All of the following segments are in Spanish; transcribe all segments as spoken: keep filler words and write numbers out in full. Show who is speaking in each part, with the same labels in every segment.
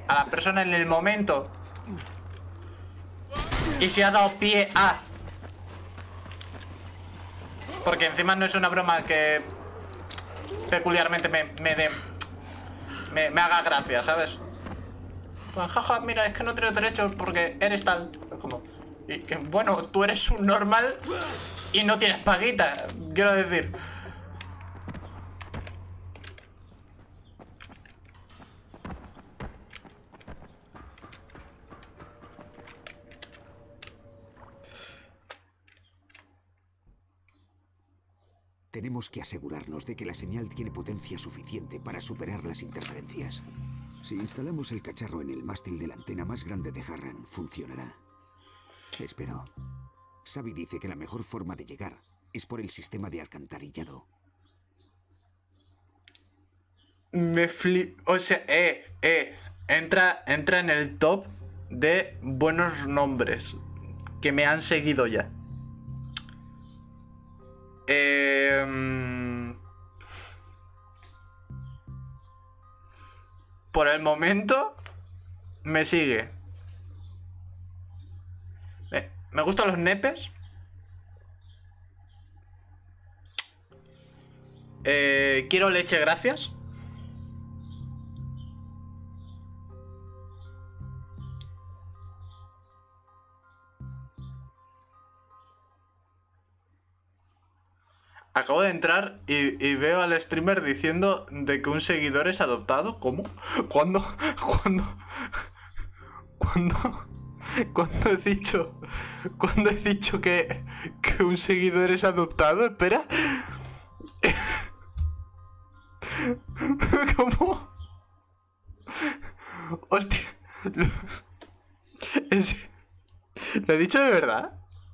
Speaker 1: a la persona en el momento y se ha dado pie a... Porque encima no es una broma que peculiarmente me, me dé... Me, me haga gracia, ¿sabes? Pues, jaja, mira, es que no tienes derechos porque eres tal. Es como... Y, que, bueno, tú eres un normal y no tienes paguita, quiero decir.
Speaker 2: Tenemos que asegurarnos de que la señal tiene potencia suficiente para superar las interferencias. Si instalamos el cacharro en el mástil de la antena más grande de Harran, funcionará. Espero. Xavi dice que la mejor forma de llegar es por el sistema de alcantarillado.
Speaker 1: Me flip... O sea, eh, eh. Entra, entra en el top de buenos nombres que me han seguido ya. Eh, por el momento me sigue. Me, me gustan los nepes. Eh, quiero leche, gracias. Acabo de entrar y, y veo al streamer diciendo de que un seguidor es adoptado. ¿Cómo? ¿Cuándo? ¿Cuándo? ¿Cuándo? ¿Cuándo he dicho? ¿Cuándo he dicho que, que un seguidor es adoptado? Espera. ¿Cómo? Hostia. ¿Lo, es, ¿lo he dicho de verdad?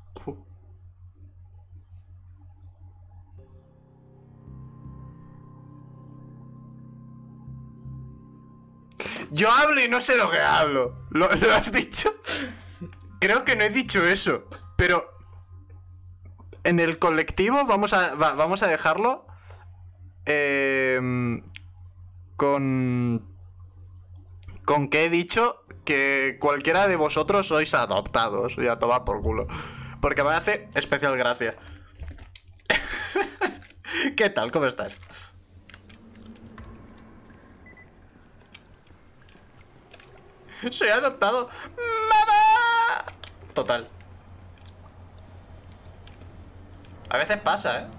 Speaker 1: Yo hablo y no sé lo que hablo. ¿Lo, lo has dicho? Creo que no he dicho eso. Pero en el colectivo vamos a, va, vamos a dejarlo eh, con... Con que he dicho que cualquiera de vosotros sois adoptados. Y a tomar por culo. Porque me hace especial gracia. ¿Qué tal? ¿Cómo estás? Soy adoptado. ¡Mamá! Total. A veces pasa, ¿eh?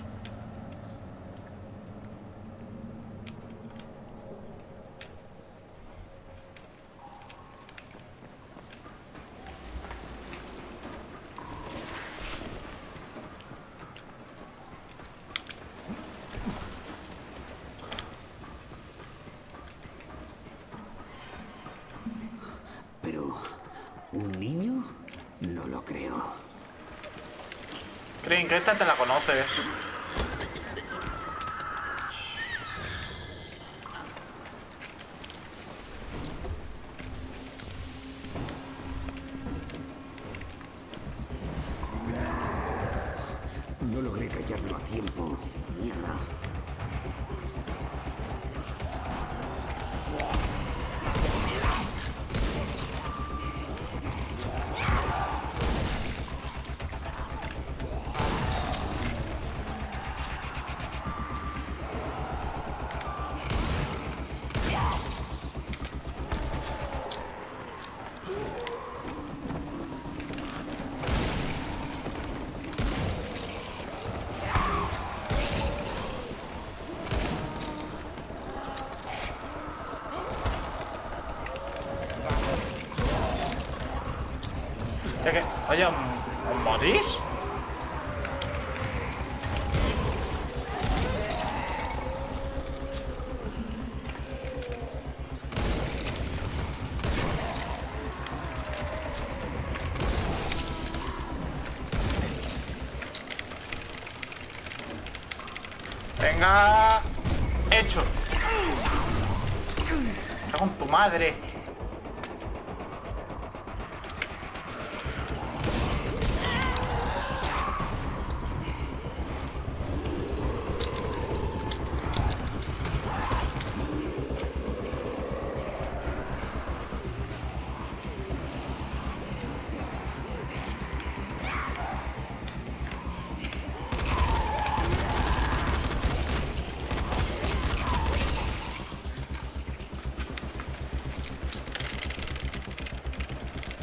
Speaker 2: Pero... ¿un niño? No lo creo.
Speaker 1: Creen que esta te la conoces.
Speaker 2: No logré callarlo a tiempo. Mierda.
Speaker 1: ¿Qué, qué? Oye, ¿os morís? Venga. Hecho. Me cago en tu madre.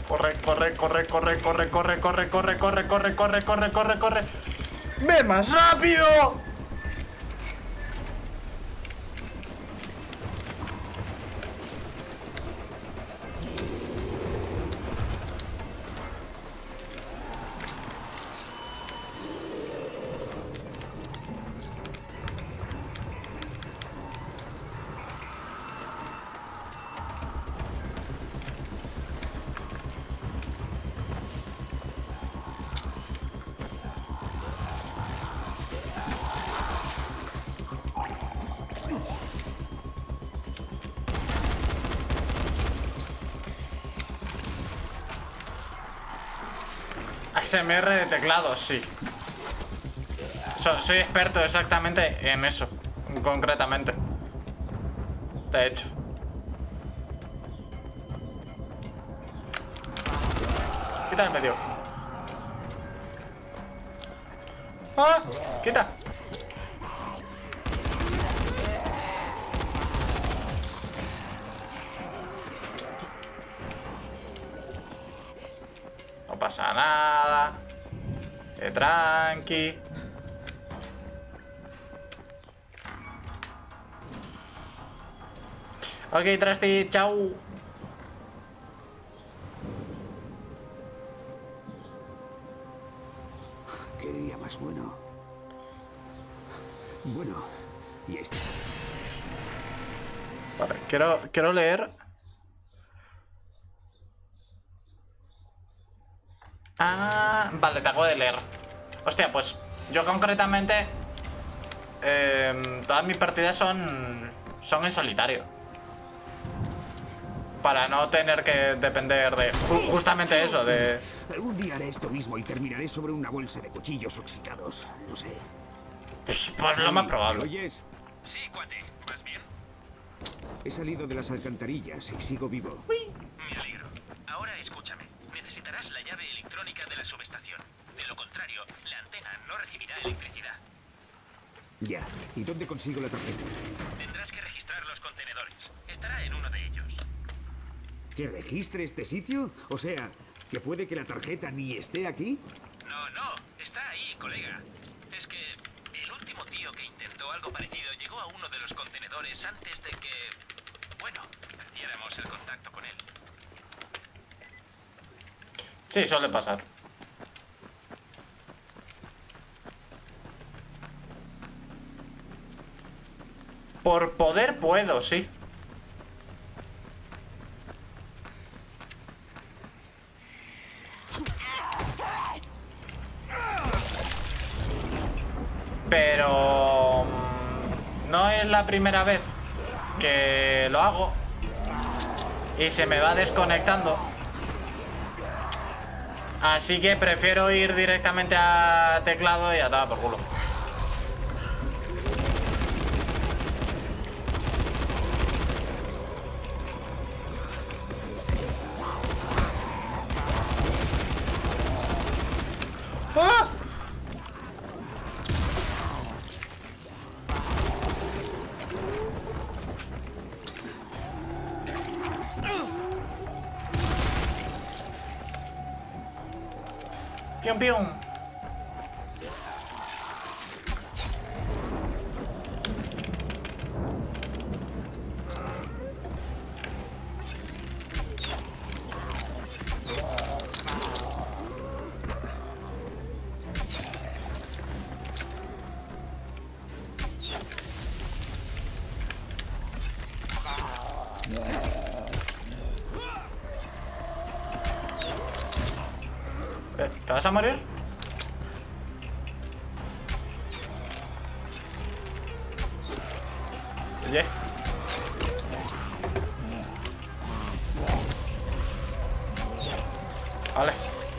Speaker 1: Corre, corre, corre, corre, corre, corre, corre, corre, corre, corre, corre, corre, corre, corre. ¡Ve más rápido! A S M R de teclados, sí. So, soy experto exactamente en eso, concretamente. De hecho. Quita el medio. ¡Ah! ¡Quita! No pasa nada. Que tranqui. Ok, Trusty, chao.
Speaker 2: Qué día más bueno. Bueno, y este.
Speaker 1: Vale, quiero, quiero leer. Ah, vale, te acabo de leer. Hostia, pues yo concretamente eh, todas mis partidas son son en solitario, para no tener que depender de ju justamente eso, de...
Speaker 2: Algún día haré esto mismo y terminaré sobre una bolsa de cuchillos oxidados. No sé.
Speaker 1: Pues, pues lo más probable.
Speaker 2: ¿Oyes?
Speaker 3: Sí, cuate. ¿Vas bien?
Speaker 2: He salido de las alcantarillas y sigo vivo.
Speaker 3: Me alegro. Ahora escúchame. Necesitarás la llave electrónica de la subestación. De lo contrario, la antena no recibirá electricidad.
Speaker 2: Ya. ¿Y dónde consigo la tarjeta?
Speaker 3: Tendrás que registrar los contenedores. Estará en uno de ellos.
Speaker 2: ¿Que registre este sitio? O sea, ¿que puede que la tarjeta ni esté aquí?
Speaker 3: No, no. Está ahí, colega. Es que el último tío que intentó algo parecido llegó a uno de los contenedores antes de que... bueno, perdiéramos el contacto con él.
Speaker 1: Sí, suele pasar. Por poder puedo, sí. Pero no es la primera vez que lo hago y se me va desconectando. Así que prefiero ir directamente a teclado y a tomar por culo. ¡Ah! Pium, pium. ¿Te vas a morir? Oye. Vale.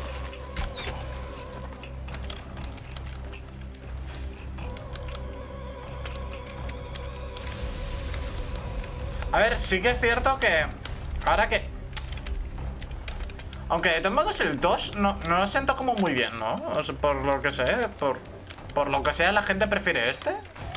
Speaker 1: A ver, sí que es cierto que ahora que... Aunque de todos modos el dos no, no lo siento como muy bien, ¿no? O sea, por lo que sé, por, por lo que sea, la gente prefiere este.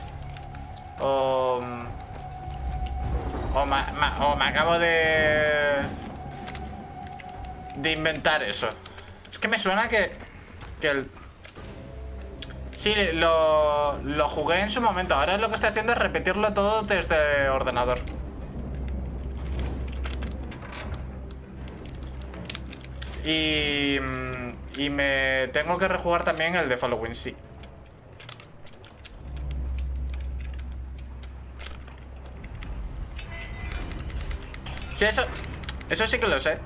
Speaker 1: O... O me, me, o me acabo de... de inventar eso. Es que me suena que... Que el... Sí, lo, lo jugué en su momento. Ahora lo que estoy haciendo es repetirlo todo desde ordenador. Y... Y me tengo que rejugar también el de Following, sí. Sí, eso... Eso sí que lo sé.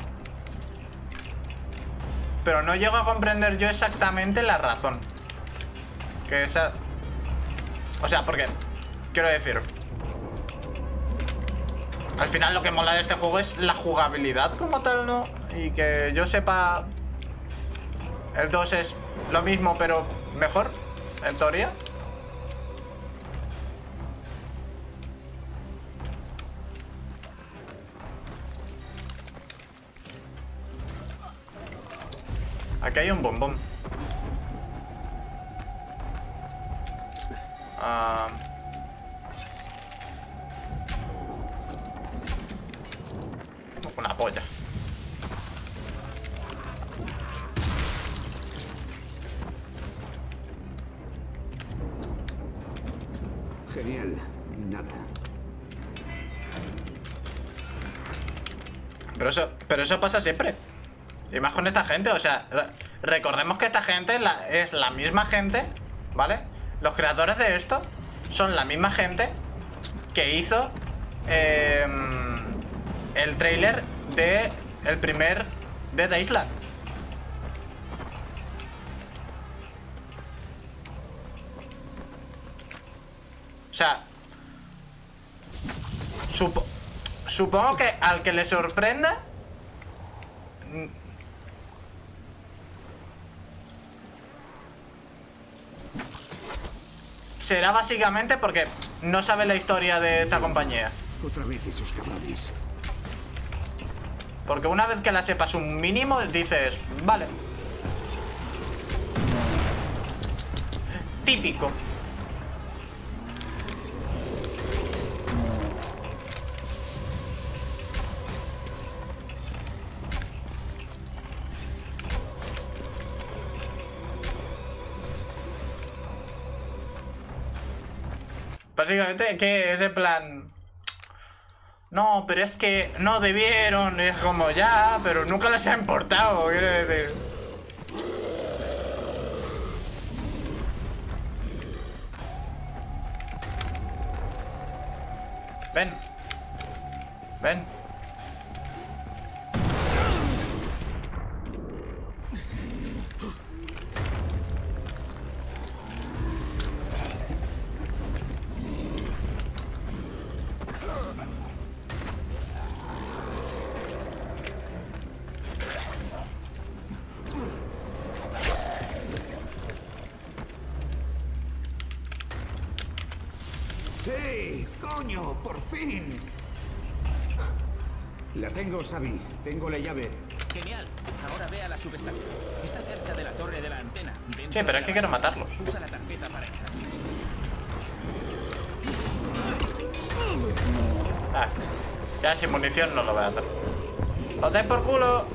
Speaker 1: Pero no llego a comprender yo exactamente la razón. Que esa... O sea, porque... Quiero decir... Al final lo que mola de este juego es la jugabilidad como tal, ¿no? Y que yo sepa... El dos es lo mismo, pero mejor, en teoría. Aquí hay un bombón. Ah... Una polla.
Speaker 2: Genial. Nada.
Speaker 1: Pero eso, pero eso pasa siempre. Y más con esta gente, o sea, re recordemos que esta gente la, es la misma gente, ¿vale? Los creadores de esto son la misma gente que hizo eh, el tráiler de el primer Dead Island. O sea, supo supongo que al que le sorprenda será básicamente porque no sabe la historia de esta compañía.
Speaker 2: Otra vez esos cabrones.
Speaker 1: Porque una vez que la sepas un mínimo, dices, vale. Típico. Básicamente, que es en plan... No, pero es que no debieron, es como ya, pero nunca les ha importado, quiero decir. Ven. Ven.
Speaker 2: ¡Sí! ¡Coño! ¡Por fin! La tengo, Xavi. Tengo la llave.
Speaker 3: Genial. Ahora ve a la subestación. Está cerca de la torre de la antena.
Speaker 1: Sí, pero es que quiero matarlos.
Speaker 3: Usa la tarjeta para entrar.
Speaker 1: Ah, ya sin munición no lo voy a hacer. ¡Os dais por culo!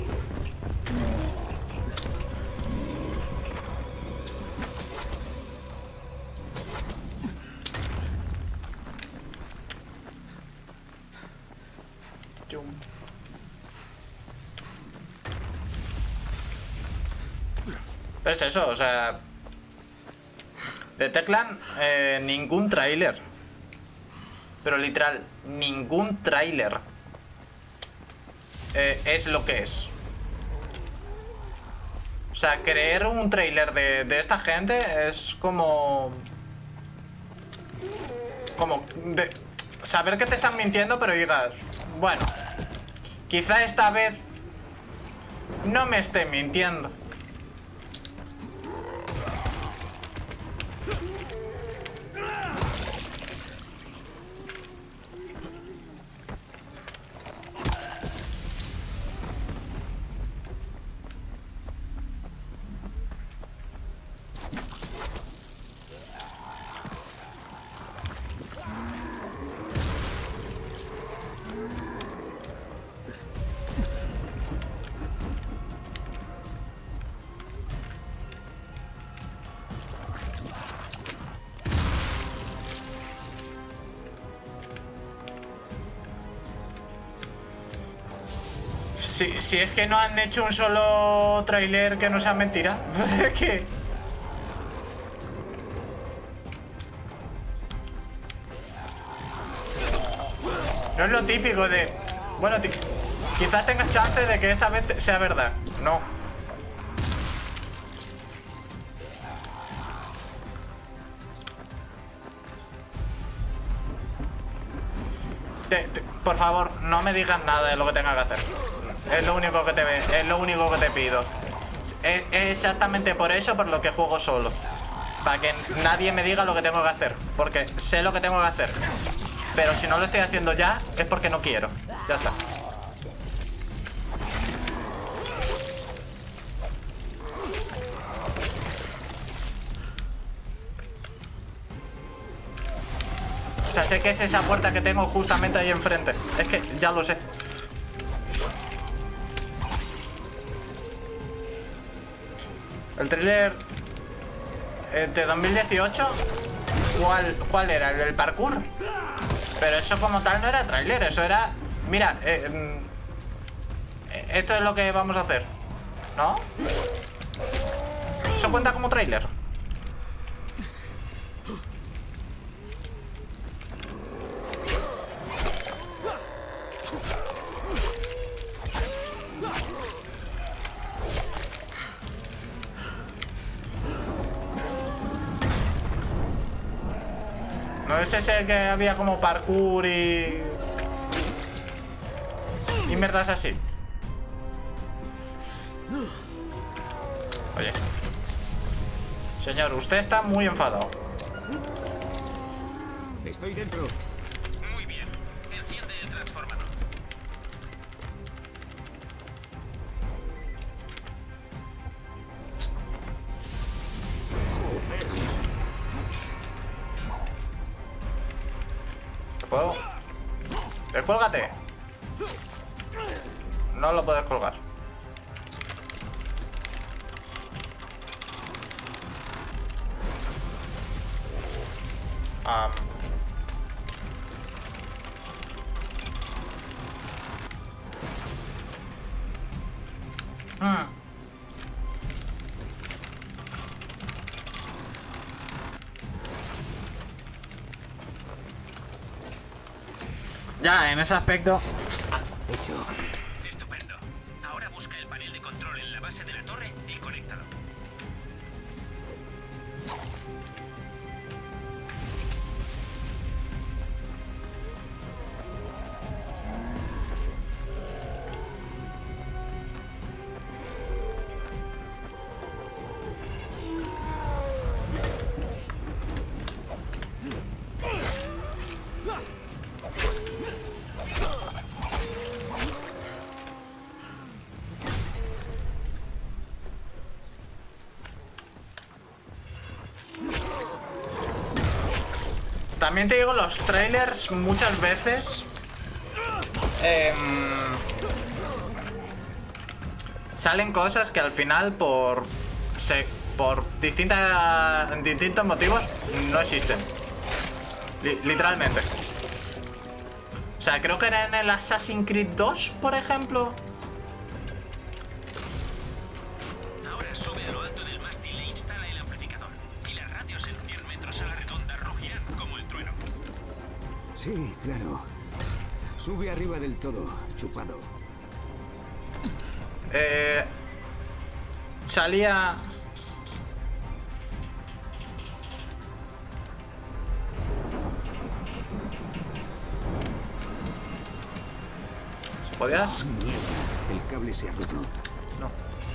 Speaker 1: Pero es eso, o sea... De Techland, eh, ningún tráiler. Pero literal, ningún tráiler eh, es lo que es. O sea, creer un tráiler de, de esta gente es como... Como... De, saber que te están mintiendo, pero digas... Bueno, quizá esta vez no me estén mintiendo. Si, si es que no han hecho un solo tráiler que no sea mentira. Es que... No es lo típico de... Bueno, quizás tengas chance de que esta vez sea verdad. No. Te, te, por favor, no me digas nada de lo que tenga que hacer. Es lo único que te ve, es lo único que te pido. Es, es exactamente por eso por lo que juego solo. Para que nadie me diga lo que tengo que hacer. Porque sé lo que tengo que hacer. Pero si no lo estoy haciendo ya, es porque no quiero. Ya está. O sea, sé que es esa puerta que tengo justamente ahí enfrente. Es que ya lo sé. El tráiler de dos mil dieciocho, ¿cuál, ¿cuál era? ¿El del parkour? Pero eso como tal no era tráiler, eso era... Mira, eh, esto es lo que vamos a hacer, ¿no? ¿Eso cuenta como tráiler? ¿No es ese que había como parkour y... y mierdas así? Oye. Señor, usted está muy enfadado.
Speaker 2: Estoy dentro.
Speaker 3: Muy bien. Enciende el transformador.
Speaker 1: ¿Puedo? Descuélgate. No lo puedes colgar. Um. Hmm. Ya, en ese aspecto.
Speaker 2: Hecho.
Speaker 3: Estupendo. Ahora busca el panel de control en la base de la torre y conéctalo.
Speaker 1: También te digo, los trailers muchas veces eh, salen cosas que al final por se, por distintas distintos motivos no existen. Li, literalmente. O sea, creo que era en el Assassin's Creed dos, por ejemplo.
Speaker 3: Ahora sube a lo alto del mástil e instala el amplificador. Y las radios en cien metros a la redonda rugirán como el trueno.
Speaker 2: Sí, claro. Sube arriba del todo, chupado.
Speaker 1: Eh, salía... ¿Podías?
Speaker 2: Mierda, el cable se ha roto.
Speaker 1: No.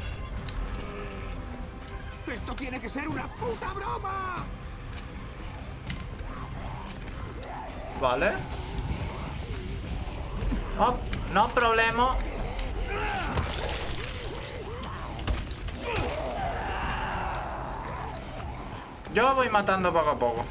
Speaker 2: ¡Esto tiene que ser una puta broma!
Speaker 1: Vale. No, no problema. Yo voy matando poco a poco.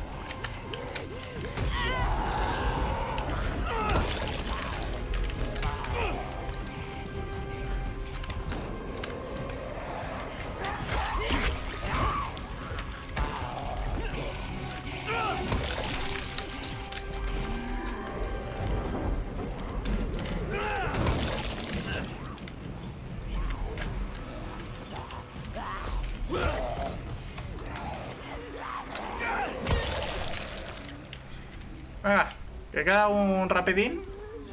Speaker 1: ¿Te queda un rapidín?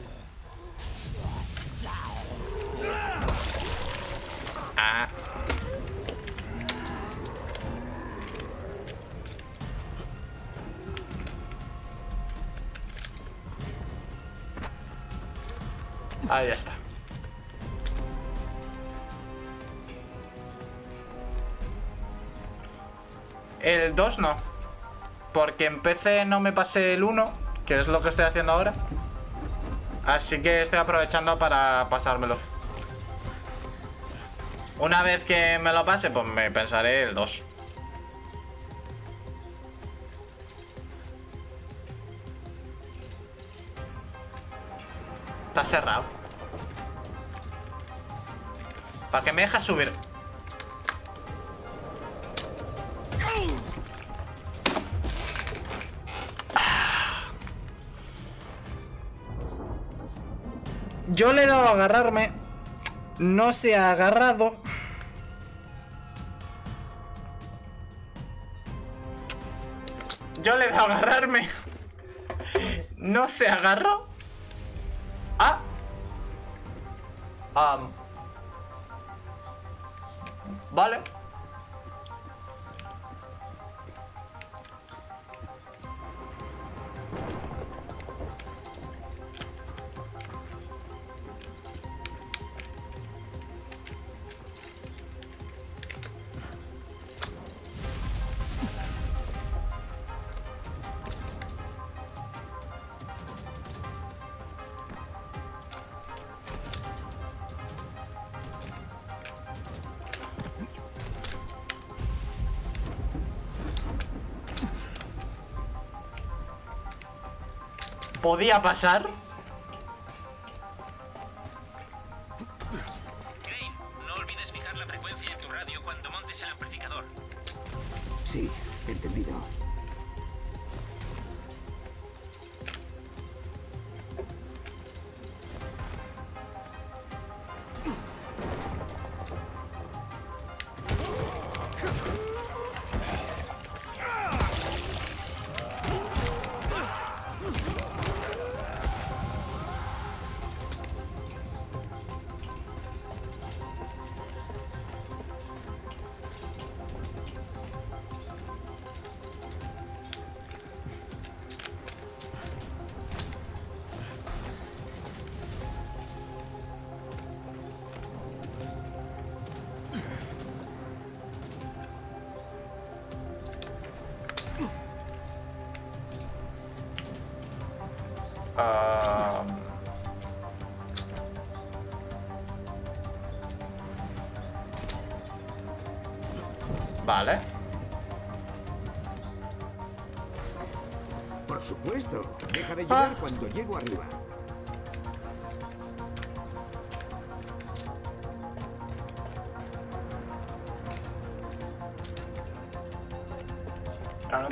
Speaker 1: Ah. Ahí está. El dos no. Porque en P C no me pasé el uno, que es lo que estoy haciendo ahora. Así que estoy aprovechando para pasármelo. Una vez que me lo pase, pues me pensaré el dos. Está cerrado. ¿Para que me dejas subir? Yo le he dado a agarrarme. No se ha agarrado. Yo le he dado a agarrarme. No se agarró. Ah. Um. Vale. ¿Podía pasar?
Speaker 3: Crane, no olvides fijar la frecuencia en tu radio cuando montes el amplificador.
Speaker 2: Sí, entendido.
Speaker 1: Uh... Vale.
Speaker 2: Por supuesto. Deja de llorar
Speaker 1: Ah.
Speaker 2: cuando llego arriba.
Speaker 1: Claro.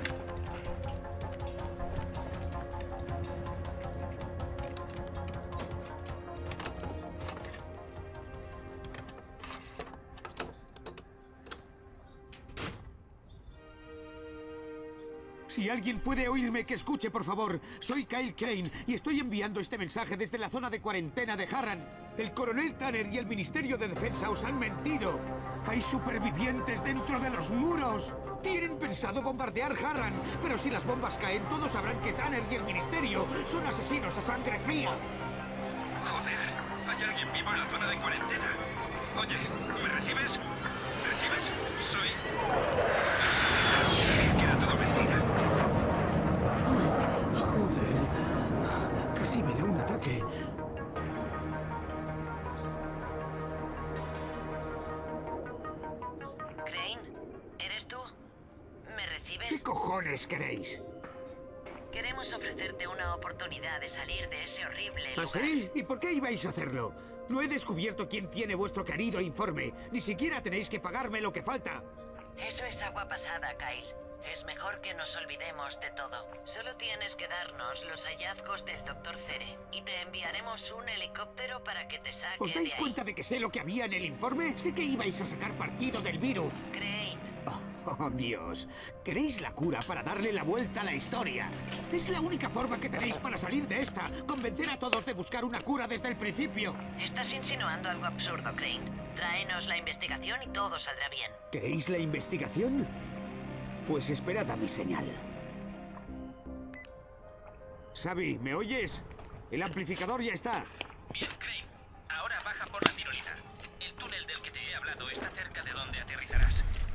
Speaker 2: Si alguien puede oírme, que escuche, por favor. Soy Kyle Crane y estoy enviando este mensaje desde la zona de cuarentena de Harran. El coronel Tanner y el Ministerio de Defensa os han mentido. Hay supervivientes dentro de los muros. Tienen pensado bombardear Harran, pero si las bombas caen, todos sabrán que Tanner y el Ministerio son asesinos a sangre fría.
Speaker 3: Joder, hay alguien vivo en la zona de cuarentena. Oye, ¿me recibes? ¿Recibes? Soy... Que era todo mentira.
Speaker 2: Joder, casi me da un ataque.
Speaker 4: Crane, ¿eres tú? ¿Me recibes?
Speaker 2: ¿Qué cojones queréis?
Speaker 4: Queremos ofrecerte una oportunidad de salir de ese horrible
Speaker 2: ¿Ah,
Speaker 4: lugar.
Speaker 2: sí? ¿Y por qué ibais a hacerlo? No he descubierto quién tiene vuestro querido informe. Ni siquiera tenéis que pagarme lo que falta.
Speaker 4: Eso es agua pasada, Kyle. Es mejor que nos olvidemos de todo. Solo tienes que darnos los hallazgos del doctor Cere y te enviaremos un helicóptero para que te saque
Speaker 2: ¿Os dais
Speaker 4: de ahí.
Speaker 2: cuenta de que sé lo que había en el informe? Sé que ibais a sacar partido del virus.
Speaker 4: Crane,
Speaker 2: Ah. Oh, Dios. Queréis la cura para darle la vuelta a la historia. Es la única forma que tenéis para salir de esta. Convencer a todos de buscar una cura desde el principio.
Speaker 4: Estás insinuando algo absurdo, Crane. Tráenos la investigación y todo saldrá bien.
Speaker 2: ¿Queréis la investigación? Pues esperad a mi señal. Xavi, ¿me oyes? El amplificador ya está.
Speaker 3: Bien, Crane. Ahora baja por la tirolina. El túnel del que te he hablado está cerca de donde aterrizarás.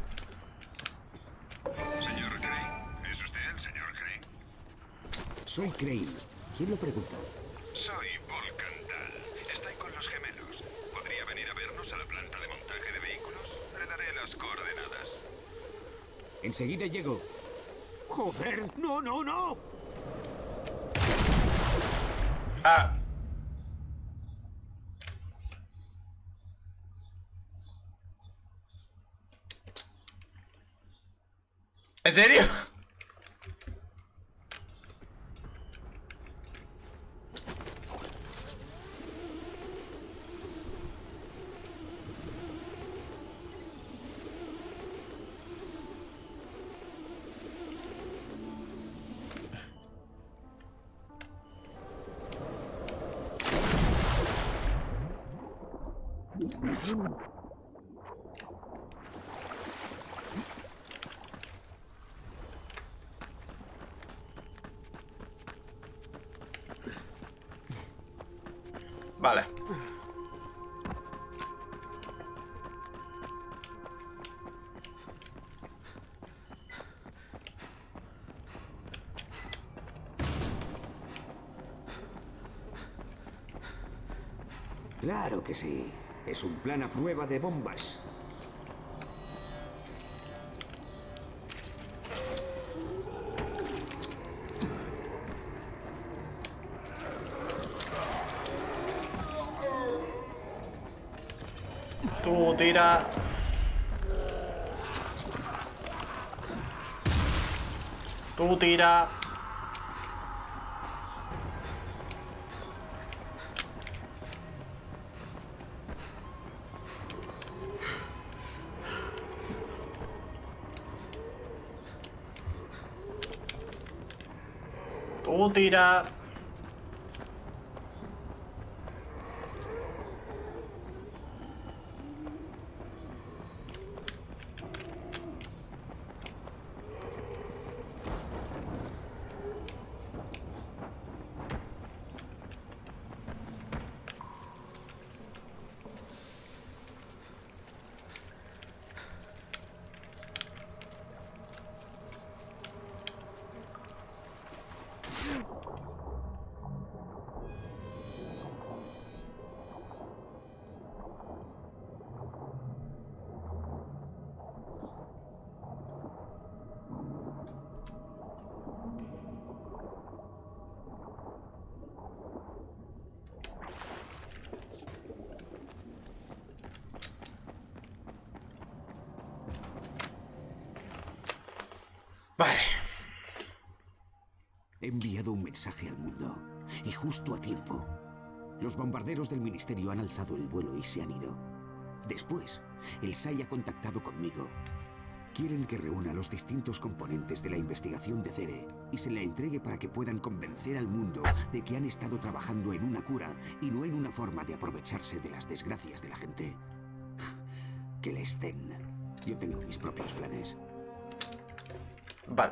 Speaker 5: Señor Crane, ¿es usted el señor Crane?
Speaker 2: Soy Crane. ¿Quién lo pregunta?
Speaker 5: Soy Volcan Dahl. Está ahí con los gemelos. ¿Podría venir a vernos a la planta de montaje de vehículos? Le daré las coordenadas.
Speaker 2: Enseguida llego. ¡Joder! ¡No, no, no!
Speaker 1: Ah. ¿En serio? Vale.
Speaker 2: Claro que sí. Es un plan a prueba de bombas.
Speaker 1: Tú tira. Tú tira. Tú tira. Vale.
Speaker 2: He enviado un mensaje al mundo. Y justo a tiempo. Los bombarderos del ministerio han alzado el vuelo y se han ido. Después, el S A I ha contactado conmigo. Quieren que reúna los distintos componentes de la investigación de Cere y se la entregue para que puedan convencer al mundo de que han estado trabajando en una cura y no en una forma de aprovecharse de las desgracias de la gente. Que les den. Yo tengo mis propios planes.
Speaker 1: Vale.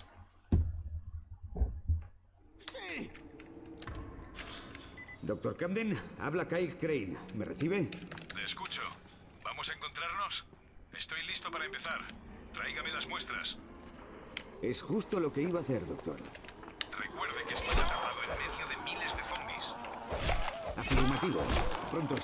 Speaker 2: ¡Sí! Doctor Camden, habla Kyle Crane. ¿Me recibe?
Speaker 5: Le escucho. ¿Vamos a encontrarnos? Estoy listo para empezar. Tráigame las muestras.
Speaker 2: Es justo lo que iba a hacer, doctor.
Speaker 5: Recuerde que estoy atrapado en medio de miles de zombies.
Speaker 2: Afirmativo. Pronto